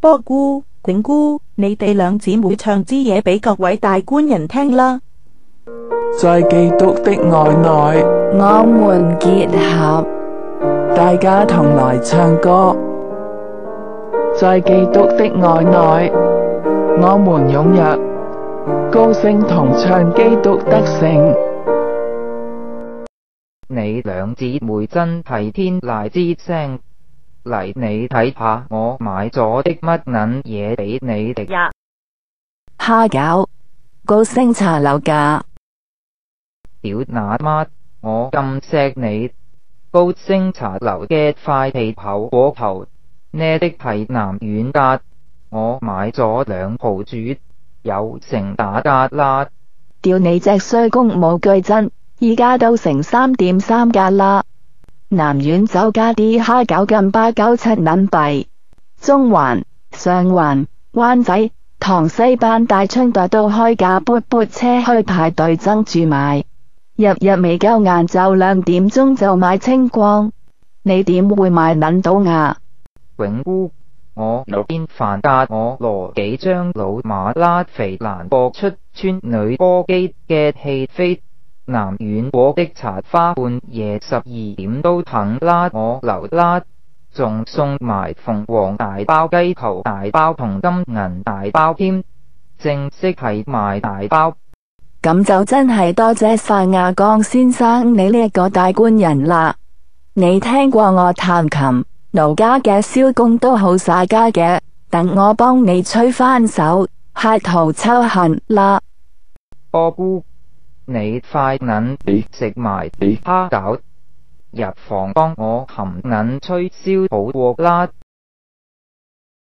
波姑、頂姑，你哋兩姊妹唱支嘢俾各位大官人聽啦。 在基督的愛內， 我們結合， 大家同來唱歌。在基督的愛內，我們踴躍，高聲同唱基督得勝。 你兩姊妹真係天籟之聲，嚟你睇下我買咗啲乜撚嘢俾你哋呀？ 蝦餃，高升茶樓價。 屌那媽，我咁錫你，高升茶樓嘅塊皮厚過頭，呢的係南苑價，我買咗2毫煮，有成打價啦。 屌你隻衰公冇句真，依家都成3.3價啦。南苑酒家啲蝦餃近897撚幣，中環、上環、灣仔、塘西班大春代都開架撥車去排隊爭住買，日未夠晏晝2點鐘就賣清光，你點會買撚到呀？ 永姑，我路邊飯價我攞幾張老馬拉肥蘭博出村女歌姬嘅戲飛，南苑國的茶花半夜12點都肯拉我留啦，仲送埋鳳凰大包雞頭大包同金銀大包添，正式係賣大包。 咁就真係多謝晒亞江先生你呢一個大官人啦。你聽過我彈琴，奴家嘅蕭公都好耍家嘅，等我幫你吹翻首客途秋恨啦。 波姑，你快撚食埋蝦餃，入房幫我含撚吹簫好過啦。